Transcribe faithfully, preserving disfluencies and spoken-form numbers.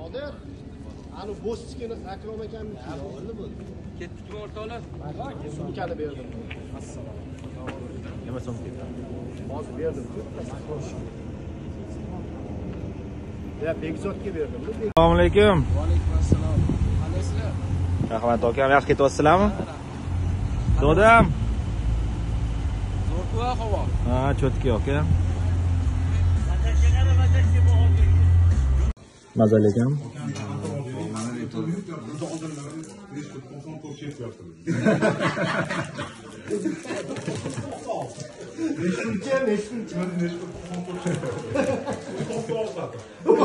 Qodir. Ani bo'stikini Akrom akamniki. Ha, bo'ldi bu. Ketdikmi o'rtoqlar? Sumkani berdim. Assalomu alaykum. Nima sumka? Hozir berdim. Ya Bekzodga berdim. Assalomu alaykum. Va alaykum assalom. Qandaysizlar? Rahmat akam, yaxshi ketyapsizlarmi? Dodam. Zo'r-ku havo. Ha, cho'tki aka. Mazali ekan. Nechuncha, nechuncha.